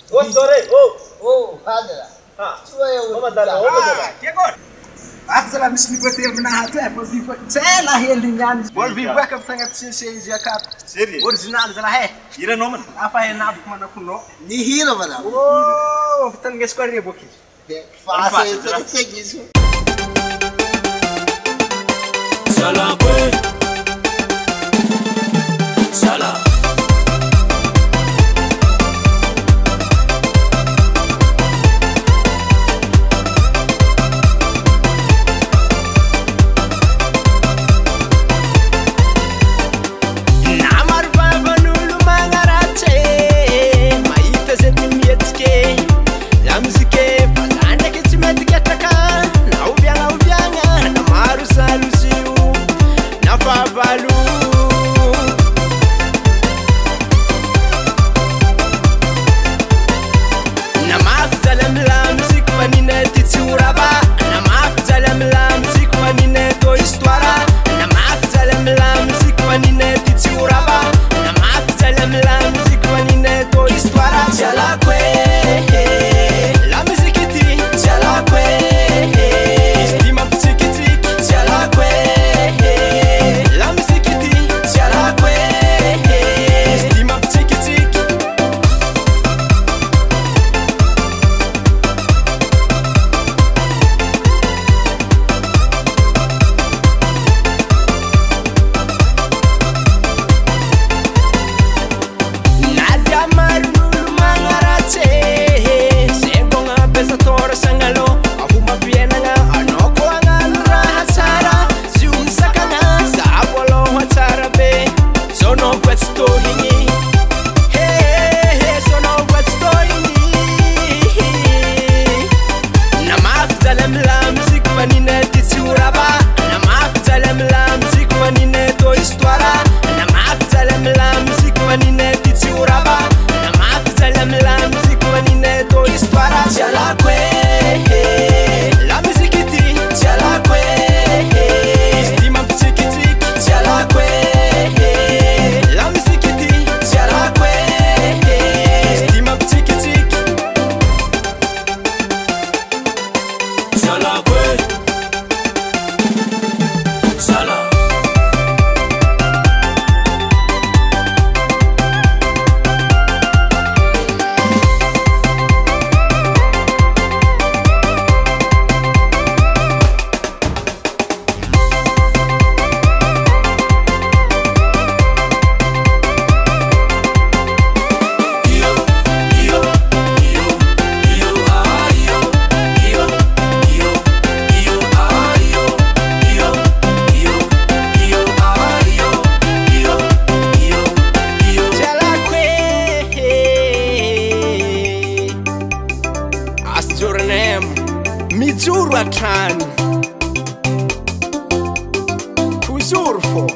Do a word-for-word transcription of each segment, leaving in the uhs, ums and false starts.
Oh, sorry. Oh. Oh, ada. Ah. Suwe Mama dala, mama dala. Ke kon? Akzala misli bote mnahat e bol vivo. Sela helinyan. Bol vivo ka tanga tsinse jakat. Seri. Original zala he. Ira noman. Apa he na mana kuno. Ni hiro bana. Oh, tan geskwari boki. Faça isso, não sei isso. Sala boy. Sala. Mijuru atani Kuzurfo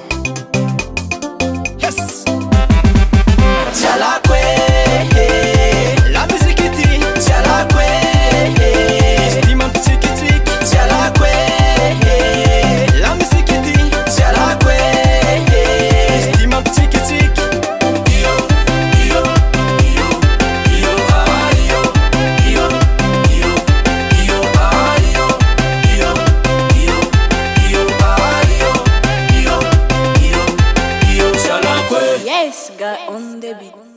Yes Chalakwe La mizikiti Chalakwe Stima ptikiti Chalakwe La mizikiti Chalakwe Stima ptikiti Yo, yo, yo, yo, ah, yo, yo, yo, yo, ah, yo, yo, yo, yo, ah, yo, yo, yo, yo, Chalakwe. Yes, got on the beat.